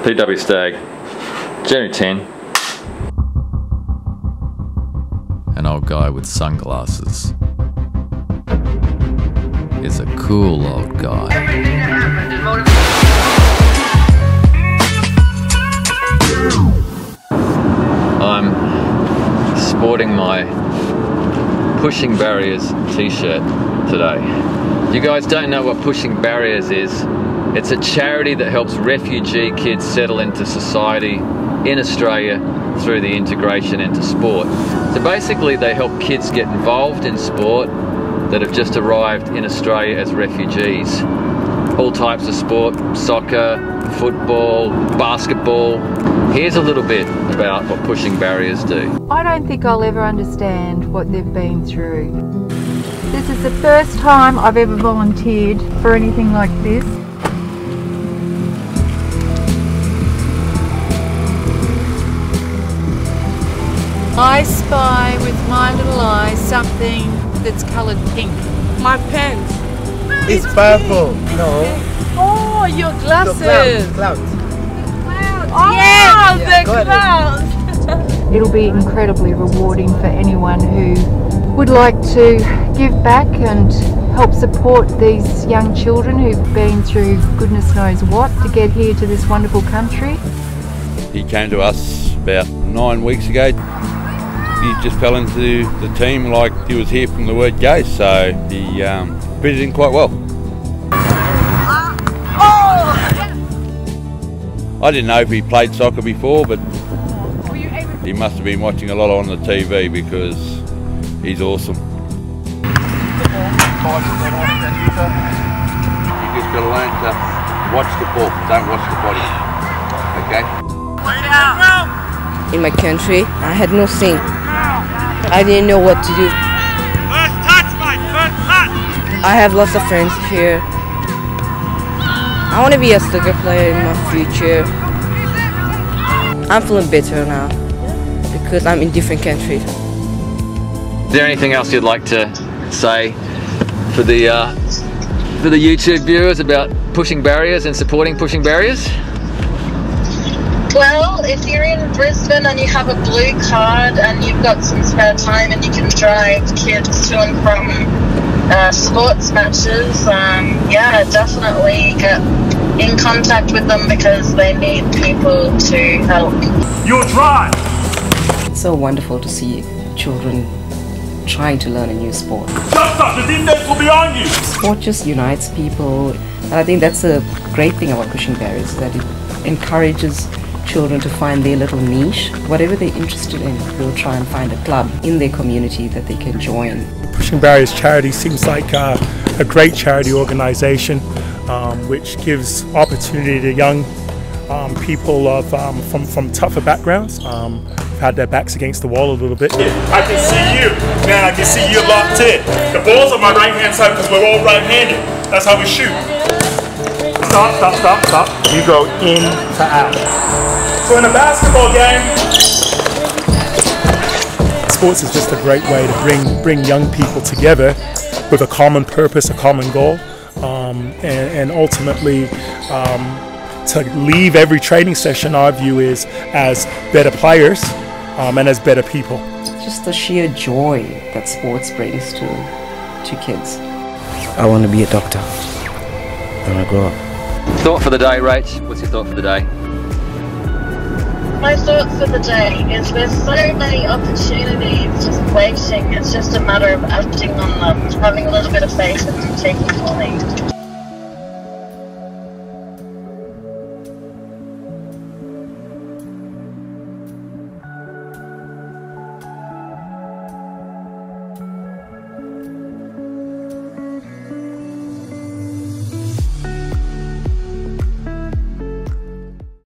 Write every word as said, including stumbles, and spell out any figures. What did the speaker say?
P W Stagg, January tenth. An old guy with sunglasses is a cool old guy. I'm sporting my Pushing Barriers t-shirt today. You guys don't know what Pushing Barriers is. It's a charity that helps refugee kids settle into society in Australia through the integration into sport. So basically they help kids get involved in sport that have just arrived in Australia as refugees. All types of sport, soccer, football, basketball. Here's a little bit about what Pushing Barriers do. I don't think I'll ever understand what they've been through. This is the first time I've ever volunteered for anything like this. I spy with my little eye something that's coloured pink. My pen. It's purple. No. Oh, your glasses. The clouds. Clouds. Oh, yeah, the clouds. It'll be incredibly rewarding for anyone who would like to give back and help support these young children who've been through goodness knows what to get here to this wonderful country. He came to us about nine weeks ago. He just fell into the team like he was here from the word go, so he um, fitted in quite well. I didn't know if he played soccer before, but he must have been watching a lot on the T V because he's awesome. You just got to learn to watch the ball, don't watch the body, okay? In my country, I had no thing. I didn't know what to do. First touch, mate, first touch! I have lots of friends here. I want to be a soccer player in my future. I'm feeling better now because I'm in different countries. Is there anything else you'd like to say for the uh, for the YouTube viewers about Pushing Barriers and supporting Pushing Barriers? Well, if you're in Brisbane and you have a blue card and you've got some spare time and you can drive kids to and from uh, sports matches, um, yeah, definitely get in contact with them because they need people to help. Your drive! It's so wonderful to see children trying to learn a new sport. Just up, the index will be on you! Sport just unites people, and I think that's a great thing about Pushing Barriers, that it encourages children to find their little niche. Whatever they're interested in, they'll try and find a club in their community that they can join. Pushing Barriers charity seems like uh, a great charity organisation um, which gives opportunity to young um, people of um, from, from tougher backgrounds. Um, had their backs against the wall a little bit. I can see you, man, I can see you locked in. The ball's on my right hand side because we're all right-handed. That's how we shoot. Stop, stop, stop, stop. You go in to out. So in a basketball game, sports is just a great way to bring bring young people together with a common purpose, a common goal, um, and, and ultimately um, to leave every training session, our view is as better players um, and as better people. Just the sheer joy that sports brings to to kids. I want to be a doctor when I grow up. Thought for the day, Rach. What's your thought for the day? My thought for the day is there's so many opportunities just waiting. It's just a matter of acting on them, having a little bit of faith and taking the lead.